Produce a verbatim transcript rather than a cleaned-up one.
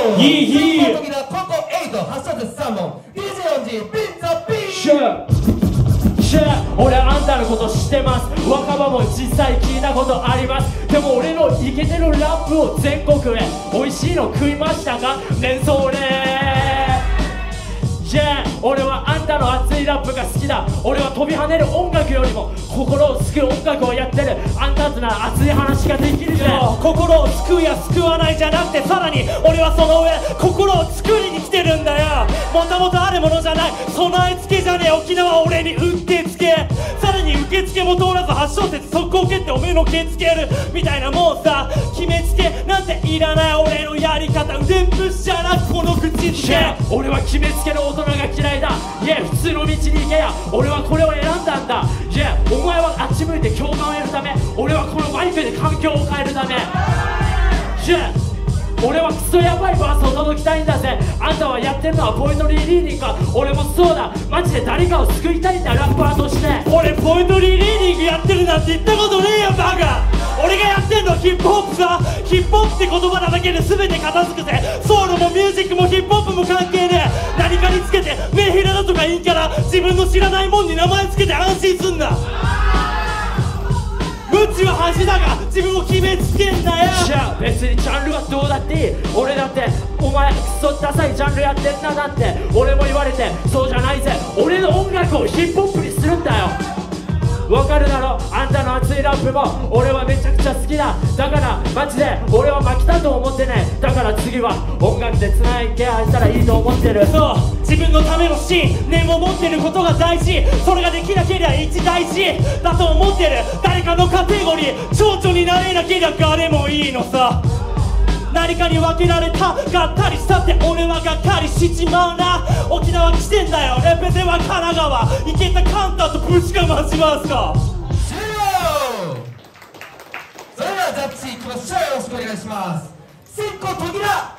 イイイ時だココエイト発射絶賛問 ディージェー よんじピンザピンシェーシェー俺あんたのこと知ってます。若葉も実際聞いたことあります。でも俺のイケてるラップを全国へ美味しいの食いましたかねんそれ。Yeah、俺はあんたの熱いラップが好きだ。俺は飛び跳ねる音楽よりも心を救う音楽をやってる。あんたとなら熱い話ができるぜ。 心を救うや救わないじゃなくて、さらに俺はその上心を作りに来てるんだよ。もともとあるものじゃない備え付けじゃねえ沖縄俺にうってつけ、さらに受付も通らずはち小節速攻蹴っておめえのケツ蹴るみたいなもんさ。決めつけなんていらない俺のやり方、腕っぷしじゃなくこの口づけ。 俺は決めつける大人が嫌いだ。いや普通の道に行けや。俺はこれを選んだんだ。いやお前はあっち向いて共感を得るため、俺はこのマイクで環境を変えるため。いや俺はクソヤバいバースを届きたいんだぜ。あんたはやってるのはポエトリーリーディングか。俺もそうだ、マジで誰かを救いたいんだラッパーとして。 俺ポエトリーリーディングやってるなんて言ったことねえよバカ。俺がやってんのはヒップホップさ。ヒップホップって言葉なだけで全て片付くぜ。ソウルもミュージックもヒップホップも関係ねえ。何かにつけてメンヘラだとかいいから自分の知らないもんに名前つけて安心すんな。無知は恥だが自分を決めつけんなよ。 じゃあ別にジャンルはどうだっていい。俺だってお前クソダサいジャンルやってんなだって俺も言われて、そうじゃないぜ。俺の音楽をヒップホップにするんだよ。わかるだろあんたの熱いラップも俺はめちゃくちゃ好きだ。だからマジで俺は負けたと思ってね。だから次は音楽でつないでしたらいいと思ってる。 そう自分のための信念を持ってることが大事。それができなければ一大事だと思ってる。誰かのカテゴリー蝶々になれなけりゃ誰もいいのさ。何かに分けられたがったりしたって俺はがっかりしちまうな。沖縄来てんだよレペゼは神奈川。行けたカンタとぶちかましますか。 終了。それではジャッジいきましょう。よろしくお願いします。先攻トギラ。